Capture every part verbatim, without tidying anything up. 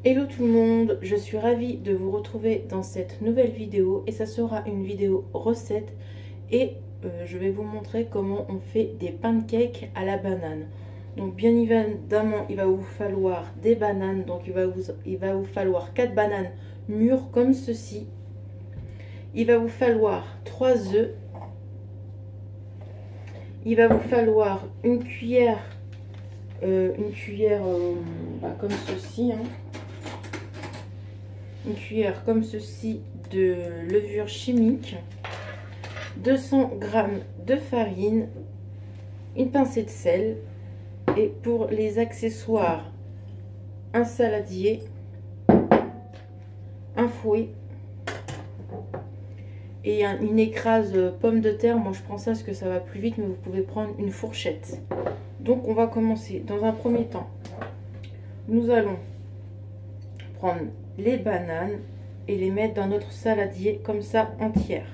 Hello tout le monde, je suis ravie de vous retrouver dans cette nouvelle vidéo et ça sera une vidéo recette et euh, je vais vous montrer comment on fait des pancakes à la banane. Donc bien évidemment il va vous falloir des bananes, donc il va vous, il va vous falloir quatre bananes mûres comme ceci. Il va vous falloir trois œufs. Il va vous falloir une cuillère, euh, une cuillère euh, bah, comme ceci, hein. Une cuillère comme ceci de levure chimique, deux cents grammes de farine, une pincée de sel et pour les accessoires, un saladier, un fouet et un, une écrase pomme de terre. Moi je prends ça parce que ça va plus vite, mais vous pouvez prendre une fourchette. Donc on va commencer. Dans un premier temps, nous allons prendre les bananes et les mettre dans notre saladier comme ça entière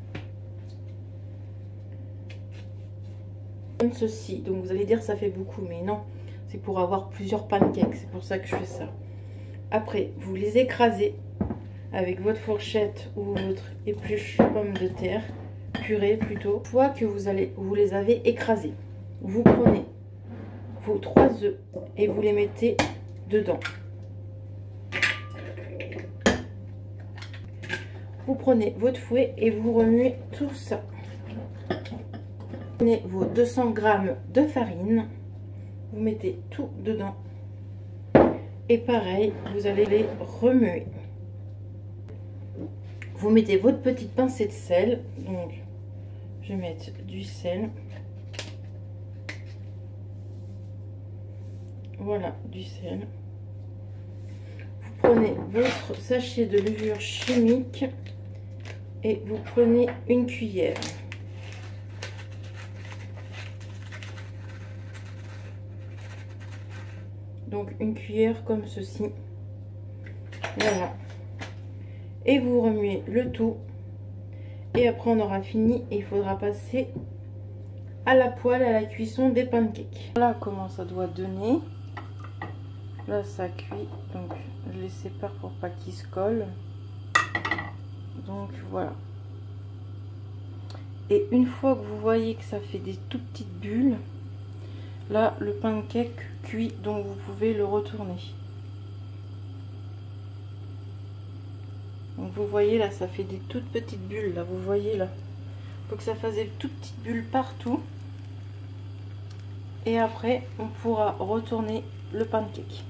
comme ceci. Donc vous allez dire ça fait beaucoup, mais non, c'est pour avoir plusieurs pancakes, c'est pour ça que je fais ça. Après vous les écrasez avec votre fourchette ou votre épluche pomme de terre, purée plutôt. Une fois que vous allez vous les avez écrasés, vous prenez vos trois œufs et vous les mettez dedans. Vous prenez votre fouet et vous remuez tout ça. Vous prenez vos deux cents grammes de farine, vous mettez tout dedans. Et pareil, vous allez les remuer. Vous mettez votre petite pincée de sel. Donc, je vais mettre du sel. Voilà, du sel. Vous prenez votre sachet de levure chimique. Et vous prenez une cuillère. Donc une cuillère comme ceci. Voilà. Et vous remuez le tout. Et après on aura fini et il faudra passer à la poêle, à la cuisson des pancakes. Voilà comment ça doit donner. Là ça cuit. Donc je les sépare pour pas qu'ils se collent. Donc voilà. Et une fois que vous voyez que ça fait des tout petites bulles, là le pancake cuit, donc vous pouvez le retourner. Donc vous voyez là, ça fait des toutes petites bulles là, vous voyez là. Il faut que ça fasse des toutes petites bulles partout. Et après on pourra retourner le pancake.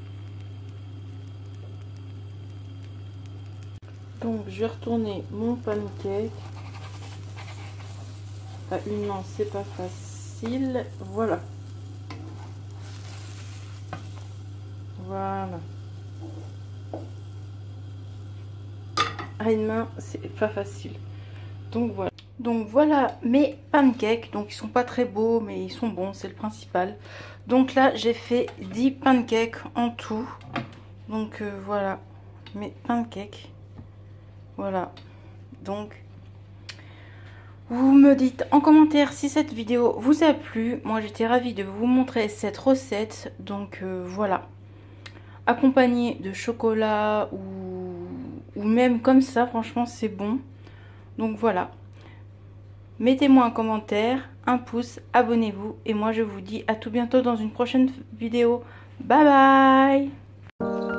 Donc je vais retourner mon pancake. Pas une main, c'est pas facile. Voilà. Voilà. À une main, c'est pas facile. Donc voilà. Donc voilà mes pancakes. Donc ils sont pas très beaux, mais ils sont bons, c'est le principal. Donc là, j'ai fait dix pancakes en tout. Donc euh, voilà mes pancakes. Voilà, donc vous me dites en commentaire si cette vidéo vous a plu. Moi j'étais ravie de vous montrer cette recette. Donc euh, voilà, accompagné de chocolat ou, ou même comme ça, franchement c'est bon. Donc voilà, mettez-moi un commentaire, un pouce, abonnez-vous. Et moi je vous dis à tout bientôt dans une prochaine vidéo. Bye bye.